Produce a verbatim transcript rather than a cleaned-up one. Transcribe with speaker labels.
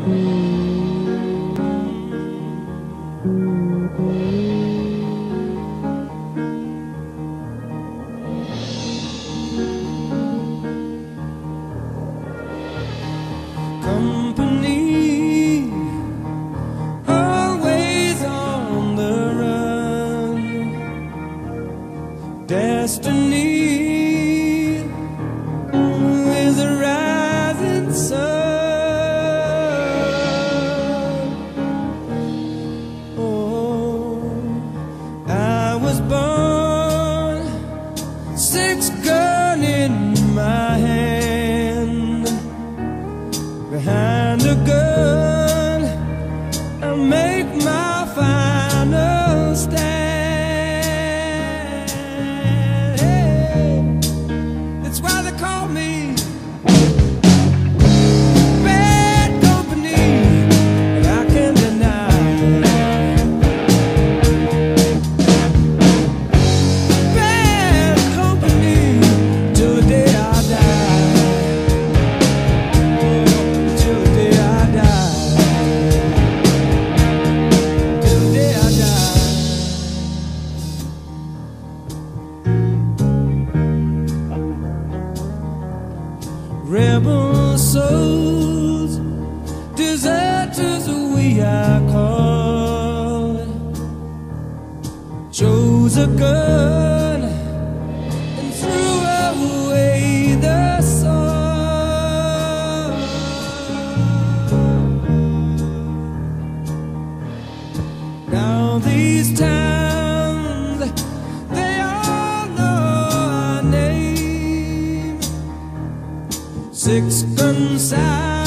Speaker 1: Company, always on the run. Destiny is a rising sun. Oh, I was born, six gun in my hand. Behind a gun, I make my final stand. Hey, that's why they call me bad company, and I can't deny bad company till the day I die. Rebel souls, deserters we are called. Chose a gun and threw away the sword. Now these towns, they all know our name. Six gun side.